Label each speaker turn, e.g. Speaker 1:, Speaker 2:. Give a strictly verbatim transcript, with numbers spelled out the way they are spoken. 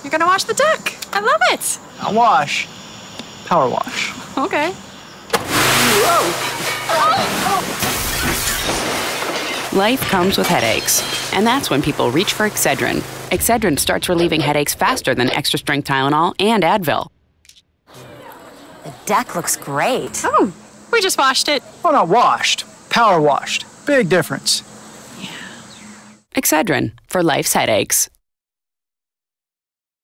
Speaker 1: You're gonna wash the deck. I love it.
Speaker 2: Not wash. Power wash.
Speaker 1: Okay.
Speaker 3: Life comes with headaches, and that's when people reach for Excedrin. Excedrin starts relieving headaches faster than extra-strength Tylenol and Advil.
Speaker 4: The deck looks great.
Speaker 1: Oh, we just washed it.
Speaker 2: Oh, not washed. Power washed. Big difference.
Speaker 3: Excedrin, for life's headaches.